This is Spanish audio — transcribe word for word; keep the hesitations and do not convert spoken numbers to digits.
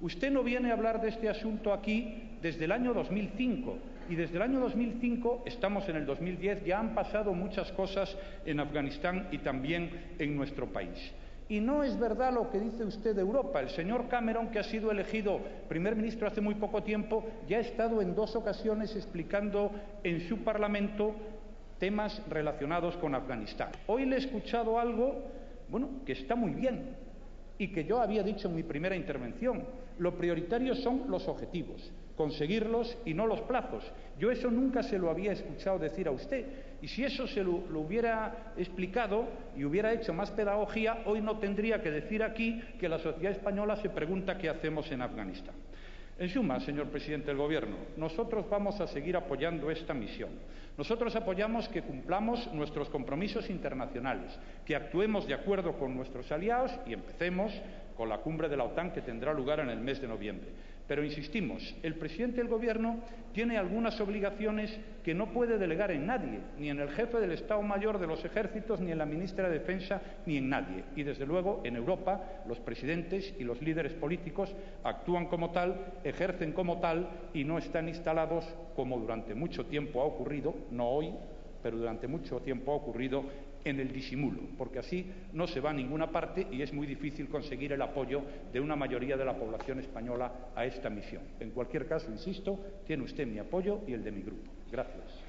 Usted no viene a hablar de este asunto aquí desde el año dos mil cinco, y desde el año dos mil cinco, estamos en el dos mil diez, ya han pasado muchas cosas en Afganistán y también en nuestro país. Y no es verdad lo que dice usted de Europa. El señor Cameron, que ha sido elegido primer ministro hace muy poco tiempo, ya ha estado en dos ocasiones explicando en su Parlamento temas relacionados con Afganistán. Hoy le he escuchado algo, bueno, que está muy bien y que yo había dicho en mi primera intervención. Lo prioritario son los objetivos, conseguirlos y no los plazos. Yo eso nunca se lo había escuchado decir a usted, y si eso se lo, lo hubiera explicado y hubiera hecho más pedagogía, hoy no tendría que decir aquí que la sociedad española se pregunta qué hacemos en Afganistán. En suma, señor presidente del Gobierno, nosotros vamos a seguir apoyando esta misión. Nosotros apoyamos que cumplamos nuestros compromisos internacionales, que actuemos de acuerdo con nuestros aliados y empecemos con la cumbre de la OTAN que tendrá lugar en el mes de noviembre. Pero insistimos, el presidente del Gobierno tiene algunas obligaciones que no puede delegar en nadie, ni en el jefe del Estado Mayor de los Ejércitos, ni en la ministra de Defensa, ni en nadie. Y, desde luego, en Europa, los presidentes y los líderes políticos actúan como tal, ejercen como tal y no están instalados, como durante mucho tiempo ha ocurrido, no hoy, pero durante mucho tiempo ha ocurrido, en el disimulo, porque así no se va a ninguna parte y es muy difícil conseguir el apoyo de una mayoría de la población española a esta misión. En cualquier caso, insisto, tiene usted mi apoyo y el de mi grupo. Gracias.